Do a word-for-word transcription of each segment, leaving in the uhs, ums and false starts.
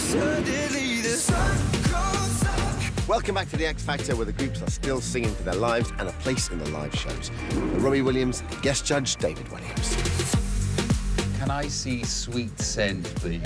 Suddenly the sun goes up. Welcome back to the X Factor, where the groups are still singing for their lives and a place in the live shows. Robbie Williams, guest judge David Williams. Can I see Sweet Scent, please?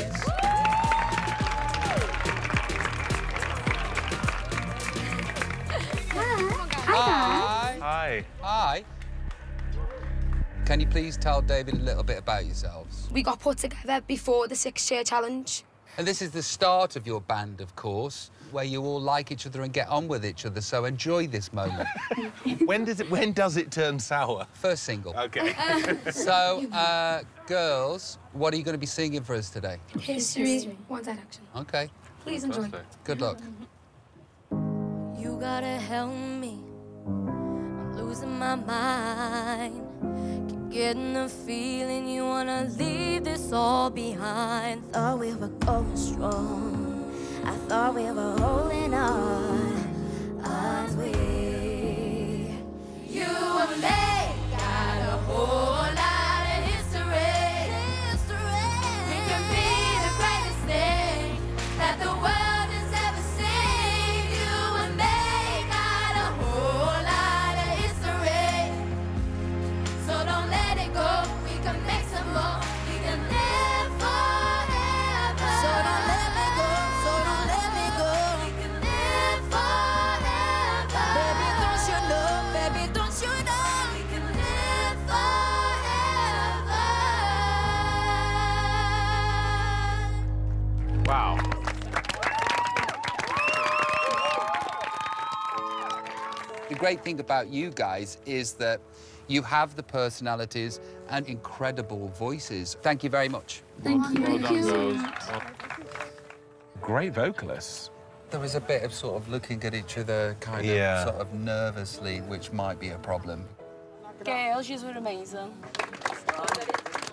Hi. Hi. Hi. Can you please tell David a little bit about yourselves? We got put together before the six-chair challenge. And this is the start of your band, of course, where you all like each other and get on with each other, so enjoy this moment. When does it, when does it turn sour? First single. OK. So, uh, girls, what are you going to be singing for us today? History, One Direction. OK. Please enjoy. Good luck. You gotta help me. I'm losing my mind. Keep getting the feeling you wanna leave this all behind. Thought we were going strong. I thought we were holding on. Aren't we? You and me got a whole lot of history. History. We can be the greatest thing that the world has ever seen. You and me got a whole lot of history. So don't let it go. We can make some more. We can live forever. So don't let me go. So don't let me go. We can live forever. Baby, don't you know? Baby, don't you know? We can live forever. Wow. The great thing about you guys is that you have the personalities and incredible voices. Thank you very much. Thank you. Well done, girls. Great vocalists. There was a bit of sort of looking at each other kind Yeah. of sort of nervously, which might be a problem. Girls, you were amazing.